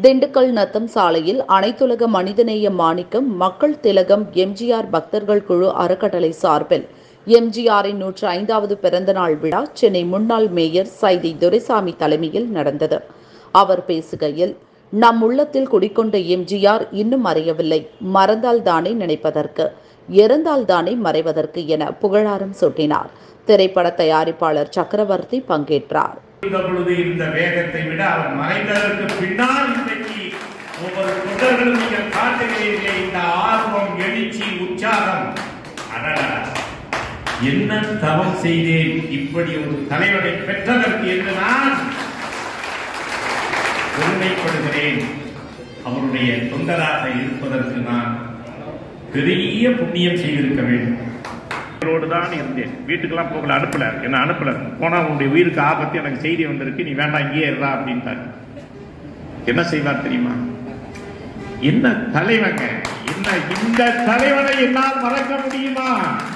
திண்டுக்கல் நத்தம் சாலையில் அனைத்துலக மனிதநேய மாணிக்கம் மக்கள் திலகம் எம்ஜிஆர் பக்தர்கள் குழு அறக்கட்டளை சார்பில் எம்ஜிஆரின் 105வது பிறந்தநாள் விழா சென்னை முன்னாள் மேயர் சைதை துரைசாமி தலைமையில் நடந்தது. அவர் பேசுகையில், நம் உள்ளத்தில் குடிக்கொண்ட எம்ஜிஆர் இன்னும் மறையவில்லை, மறந்தால் தானே நினைப்பதற்கு, இறந்தால் தானே மறைவதற்கு என புகழாரம் சூட்டினார். திரைப்பட தயாரிப்பாளர் சக்கரவர்த்தி பங்கேற்றார். இந்த வேகத்தை விட அவர் மறைந்ததற்கு பின்னால் இன்றைக்கு ஒவ்வொரு தொண்டர்களும் நீங்கள் காட்டுகிறீர்களே இந்த ஆர்வம், எழுச்சி, உற்சாகம், என்ன தவம் செய்தேன் இப்படி ஒரு தலைவனை பெற்றதற்கு என்று நான் பெருமைப்படுகிறேன். அவருடைய தொண்டராக இருப்பதற்கு நான் பெரிய புண்ணியம் செய்திருக்க வேண்டும். தான் இருந்தேன், வீட்டுக்கெல்லாம் போகல, அனுப்பல போனா உன்னுடைய உயிருக்கு ஆபத்து, எனக்கு செய்தி வந்திருக்கு, நீ வேண்டாம் இங்கே இருறா அப்படின்ட்டாரு. என்ன செய்வார் தெரியுமா? என்ன தலைவங்க, என்ன இந்த தலைவனை என்னால் மறக்க முடியுமா?